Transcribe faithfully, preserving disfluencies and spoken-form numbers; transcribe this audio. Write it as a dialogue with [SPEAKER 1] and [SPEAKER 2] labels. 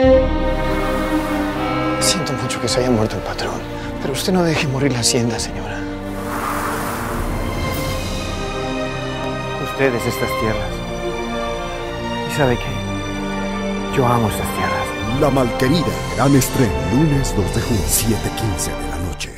[SPEAKER 1] Siento mucho que se haya muerto el patrón, pero usted no deje morir la hacienda, señora. Usted es estas tierras. ¿Y sabe qué? Yo amo estas tierras.
[SPEAKER 2] La Malquerida, gran estreno, lunes dos de junio, siete quince de la noche.